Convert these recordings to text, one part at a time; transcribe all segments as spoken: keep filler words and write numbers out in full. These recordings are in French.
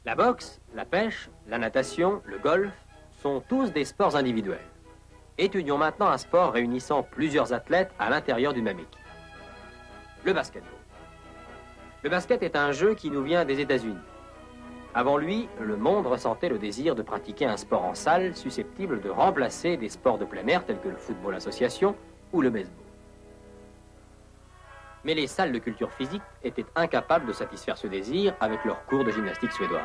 La boxe, la pêche, la natation, le golf sont tous des sports individuels. Étudions maintenant un sport réunissant plusieurs athlètes à l'intérieur d'une même équipe. Le basketball. Le basket est un jeu qui nous vient des États-Unis. Avant lui, le monde ressentait le désir de pratiquer un sport en salle susceptible de remplacer des sports de plein air tels que le football association ou le baseball. Mais les salles de culture physique étaient incapables de satisfaire ce désir avec leurs cours de gymnastique suédoise.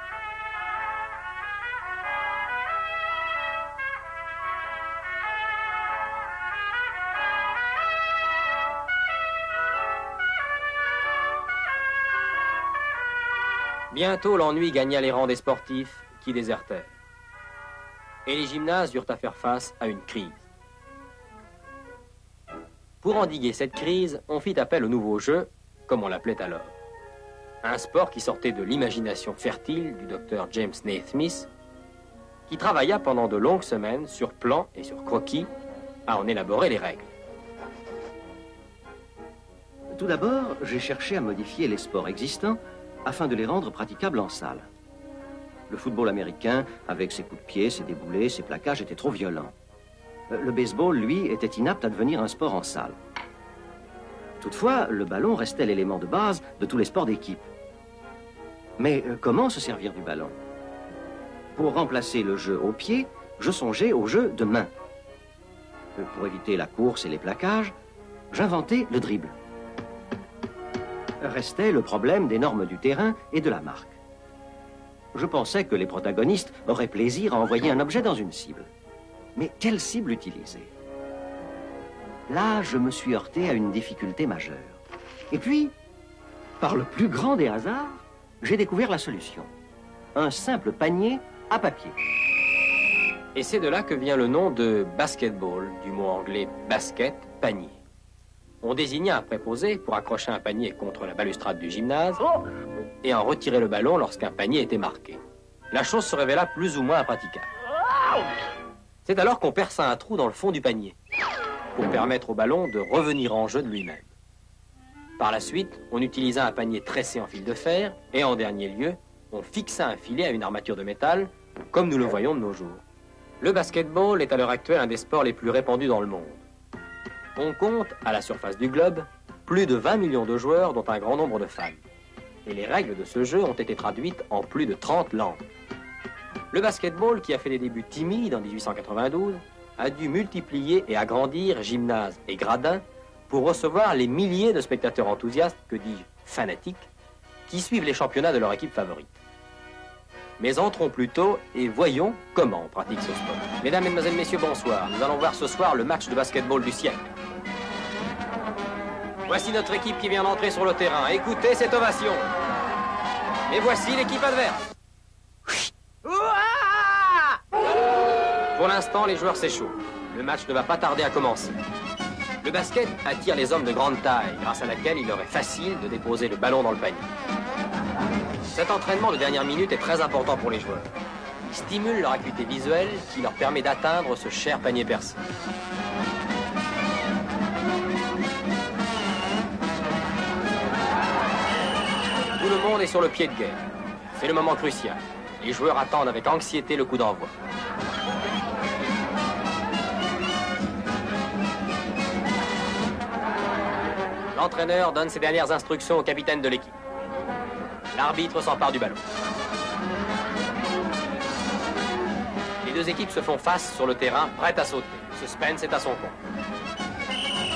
Bientôt, l'ennui gagna les rangs des sportifs qui désertèrent. Et les gymnases eurent à faire face à une crise. Pour endiguer cette crise, on fit appel au nouveau jeu, comme on l'appelait alors. Un sport qui sortait de l'imagination fertile du docteur James Naismith, qui travailla pendant de longues semaines sur plan et sur croquis à en élaborer les règles. Tout d'abord, j'ai cherché à modifier les sports existants afin de les rendre praticables en salle. Le football américain, avec ses coups de pied, ses déboulés, ses plaquages, était trop violent. Le baseball, lui, était inapte à devenir un sport en salle. Toutefois, le ballon restait l'élément de base de tous les sports d'équipe. Mais euh, comment se servir du ballon? Pour remplacer le jeu au pied, je songeais au jeu de main. Euh, pour éviter la course et les plaquages, j'inventais le dribble. Restait le problème des normes du terrain et de la marque. Je pensais que les protagonistes auraient plaisir à envoyer un objet dans une cible. Mais quelle cible utiliser? Là, je me suis heurté à une difficulté majeure. Et puis, par le plus grand des hasards, j'ai découvert la solution. Un simple panier à papier. Et c'est de là que vient le nom de basketball, du mot anglais basket, panier. On désignait un préposé pour accrocher un panier contre la balustrade du gymnase et en retirer le ballon lorsqu'un panier était marqué. La chose se révéla plus ou moins impraticable. C'est alors qu'on perça un trou dans le fond du panier pour permettre au ballon de revenir en jeu de lui-même. Par la suite, on utilisa un panier tressé en fil de fer et en dernier lieu, on fixa un filet à une armature de métal comme nous le voyons de nos jours. Le basketball est à l'heure actuelle un des sports les plus répandus dans le monde. On compte, à la surface du globe, plus de vingt millions de joueurs dont un grand nombre de fans. Et les règles de ce jeu ont été traduites en plus de trente langues. Le basketball, qui a fait des débuts timides en dix-huit cent quatre-vingt-douze, a dû multiplier et agrandir gymnases et gradins pour recevoir les milliers de spectateurs enthousiastes, que dis-je, fanatiques, qui suivent les championnats de leur équipe favorite. Mais entrons plutôt et voyons comment on pratique ce sport. Mesdames, Mesdemoiselles, Messieurs, bonsoir. Nous allons voir ce soir le match de basketball du siècle. Voici notre équipe qui vient d'entrer sur le terrain. Écoutez cette ovation. Et voici l'équipe adverse. Pour l'instant, les joueurs s'échauffent. Le match ne va pas tarder à commencer. Le basket attire les hommes de grande taille, grâce à laquelle il leur est facile de déposer le ballon dans le panier. Cet entraînement de dernière minute est très important pour les joueurs. Il stimule leur acuité visuelle qui leur permet d'atteindre ce cher panier percé. Tout le monde est sur le pied de guerre. C'est le moment crucial. Les joueurs attendent avec anxiété le coup d'envoi. L'entraîneur donne ses dernières instructions au capitaine de l'équipe. L'arbitre s'empare du ballon. Les deux équipes se font face sur le terrain, prêtes à sauter. Suspense est à son compte.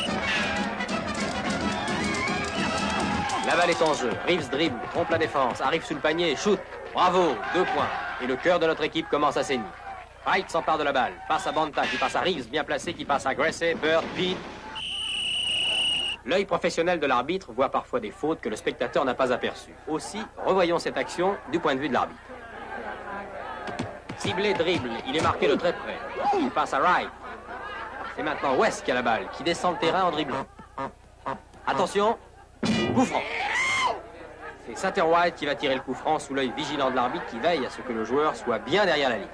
La balle est en jeu. Reeves dribble, trompe la défense, arrive sous le panier, shoot. Bravo, deux points. Et le cœur de notre équipe commence à saigner. Wright s'empare de la balle, passe à Banta, qui passe à Reeves, bien placé, qui passe à Gracie, Bird, Pete. L'œil professionnel de l'arbitre voit parfois des fautes que le spectateur n'a pas aperçues. Aussi, revoyons cette action du point de vue de l'arbitre. Ciblé, dribble, il est marqué de très près. Il passe à Wright. C'est maintenant West qui a la balle, qui descend le terrain en dribblant. Attention, coup franc. C'est Satterwhite qui va tirer le coup franc sous l'œil vigilant de l'arbitre qui veille à ce que le joueur soit bien derrière la ligne.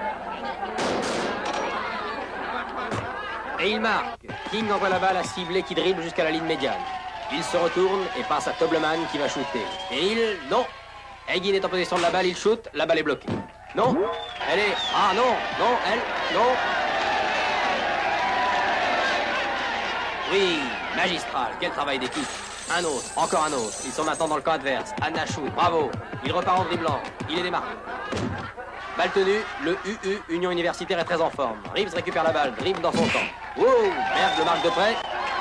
Et il marque. King envoie la balle à Sibley qui dribble jusqu'à la ligne médiane. Il se retourne et passe à Tobleman qui va shooter. Et il... non. Egin est en possession de la balle, il shoot, la balle est bloquée. Non, elle est... Ah non, non, elle, non. Oui, magistral, quel travail d'équipe. Un autre, encore un autre. Ils sont maintenant dans le camp adverse. Anna shoot, bravo. Il repart en dribblant, il est démarqué. Balle tenue, le U U, Union Universitaire, est très en forme. Reeves récupère la balle, dribble dans son camp. Wow, Berg le marque de près.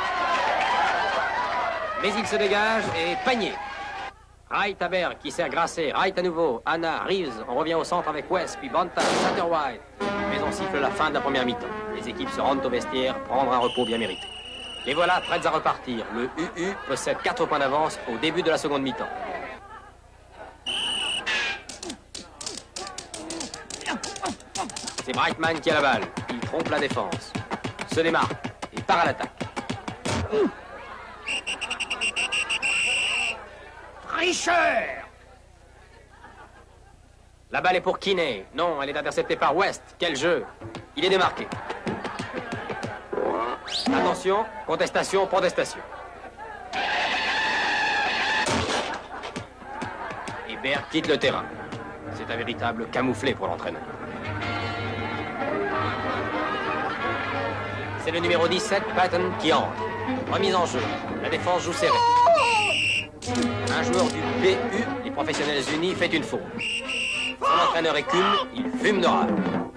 Mais il se dégage et panier. Wright à Berg qui sert Grasset. Wright à nouveau. Anna, Reeves. On revient au centre avec West, puis Bonta, Satterwhite. Mais on siffle la fin de la première mi-temps. Les équipes se rendent au vestiaire, prendre un repos bien mérité. Et voilà, prêtes à repartir. Le U U possède quatre points d'avance au début de la seconde mi-temps. C'est Brightman qui a la balle. Il trompe la défense. Se démarque et part à l'attaque. Tricheur! La balle est pour Kinney. Non, elle est interceptée par West. Quel jeu! Il est démarqué. Attention, contestation, protestation. Et Berg quitte le terrain. C'est un véritable camouflet pour l'entraîneur. C'est le numéro dix-sept, Patton, qui entre. Remise en jeu. La défense joue serré. Un joueur du P U, les Professionnels Unis, fait une faute. Son entraîneur écume, il fume de rage.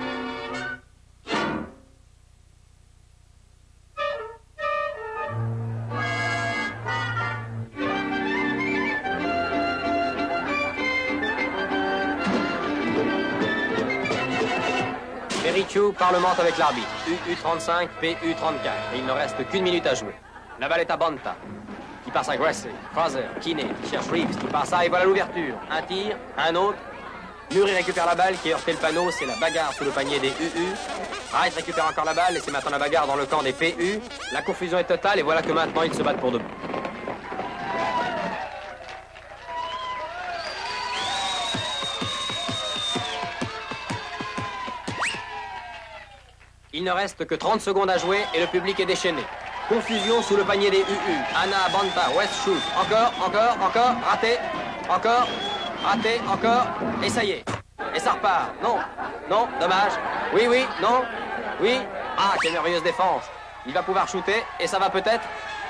Berrichou parlemente avec l'arbitre. U U trente-cinq, P U trente-quatre. Et il ne reste qu'une minute à jouer. La balle est à Bonta, qui passe à Grasset, Fraser, Kinney, qui cherche Reeves, qui passe à et voilà l'ouverture. Un tir, un autre. Murray récupère la balle, qui a heurté le panneau, c'est la bagarre sous le panier des U U. Wright récupère encore la balle, et c'est maintenant la bagarre dans le camp des P U. La confusion est totale, et voilà que maintenant ils se battent pour debout. Il ne reste que trente secondes à jouer, et le public est déchaîné. Confusion sous le panier des U U. Anna, Bonta, West shoot. Encore, encore, encore, raté. Encore, raté, encore. Et ça y est. Et ça repart. Non, non, dommage. Oui, oui, non, oui. Ah, quelle merveilleuse défense. Il va pouvoir shooter, et ça va peut-être.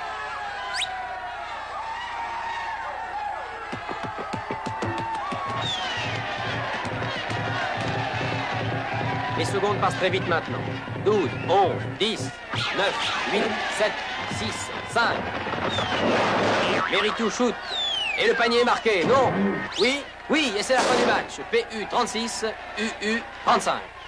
Les secondes passent très vite maintenant. douze, onze, dix, neuf, huit, sept, six, cinq. Berrichou shoot. Et le panier est marqué. Non. Oui. Oui. Et c'est la fin du match. P U trente-six, U U trente-cinq.